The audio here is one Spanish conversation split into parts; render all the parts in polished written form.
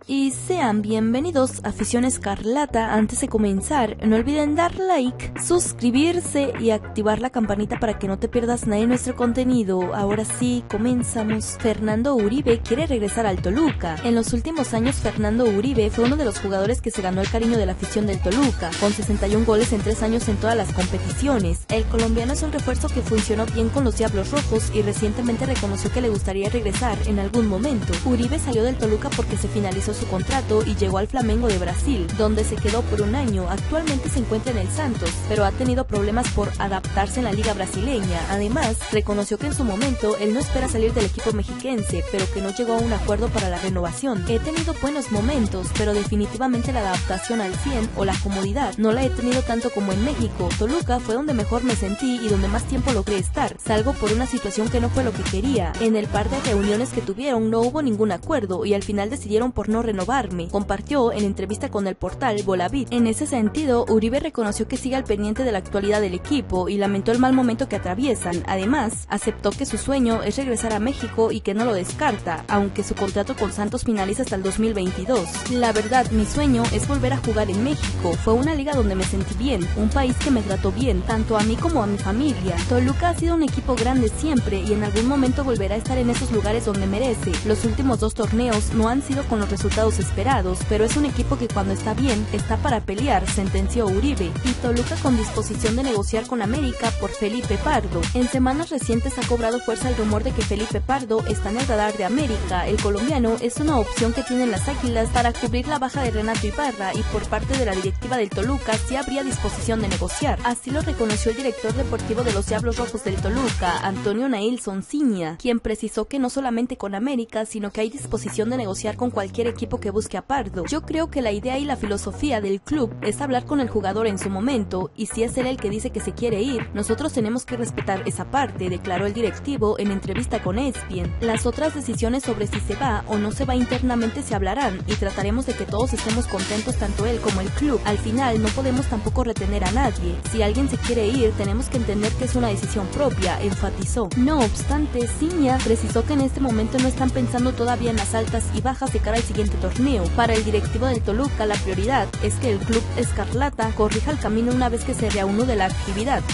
Y sean bienvenidos, afición escarlata. Antes de comenzar, no olviden dar like, suscribirse y activar la campanita para que no te pierdas nada de nuestro contenido. Ahora sí, comenzamos. Fernando Uribe quiere regresar al Toluca. En los últimos años, Fernando Uribe fue uno de los jugadores que se ganó el cariño de la afición del Toluca, con 61 goles en 3 años en todas las competiciones. El colombiano es un refuerzo que funcionó bien con los Diablos Rojos y recientemente reconoció que le gustaría regresar en algún momento. Uribe salió del Toluca porque se finalizó su contrato y llegó al Flamengo de Brasil, donde se quedó por un año. Actualmente se encuentra en el Santos, pero ha tenido problemas por adaptarse en la liga brasileña. Además, reconoció que en su momento él no espera salir del equipo mexiquense, pero que no llegó a un acuerdo para la renovación. He tenido buenos momentos, pero definitivamente la adaptación al 100 o la comodidad no la he tenido tanto como en México. Toluca fue donde mejor me sentí y donde más tiempo logré estar, salvo por una situación que no fue lo que quería. En el par de reuniones que tuvieron no hubo ningún acuerdo y al final decidieron por no renovarme, compartió en entrevista con el portal Bolavit. En ese sentido, Uribe reconoció que sigue al pendiente de la actualidad del equipo y lamentó el mal momento que atraviesan. Además, aceptó que su sueño es regresar a México y que no lo descarta, aunque su contrato con Santos finaliza hasta el 2022. La verdad, mi sueño es volver a jugar en México. Fue una liga donde me sentí bien, un país que me trató bien, tanto a mí como a mi familia. Toluca ha sido un equipo grande siempre y en algún momento volverá a estar en esos lugares donde merece. Los últimos 2 torneos no han sido con los resultados esperados, pero es un equipo que cuando está bien, está para pelear, sentenció Uribe. Y Toluca con disposición de negociar con América por Felipe Pardo. En semanas recientes ha cobrado fuerza el rumor de que Felipe Pardo está en el radar de América. El colombiano es una opción que tienen las Águilas para cubrir la baja de Renato Ibarra y por parte de la directiva del Toluca sí habría disposición de negociar. Así lo reconoció el director deportivo de los Diablos Rojos del Toluca, Antonio Nailson Ciña, quien precisó que no solamente con América, sino que hay disposición de negociar con cualquier equipo que busque a Pardo. Yo creo que la idea y la filosofía del club es hablar con el jugador en su momento, y si es él el que dice que se quiere ir, nosotros tenemos que respetar esa parte, declaró el directivo en entrevista con ESPN. Las otras decisiones sobre si se va o no se va internamente se hablarán, y trataremos de que todos estemos contentos, tanto él como el club. Al final no podemos tampoco retener a nadie. Si alguien se quiere ir, tenemos que entender que es una decisión propia, enfatizó. No obstante, Ciña precisó que en este momento no están pensando todavía en las altas y bajas de cara al siguiente torneo. Para el directivo del Toluca, la prioridad es que el club escarlata corrija el camino una vez que se reanude la actividad.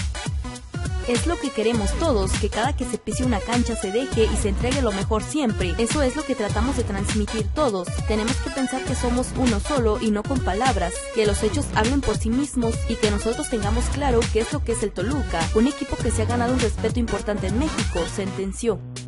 Es lo que queremos todos, que cada que se pise una cancha se deje y se entregue lo mejor siempre. Eso es lo que tratamos de transmitir todos. Tenemos que pensar que somos uno solo y no con palabras, que los hechos hablen por sí mismos y que nosotros tengamos claro qué es lo que es el Toluca, un equipo que se ha ganado un respeto importante en México, sentenció.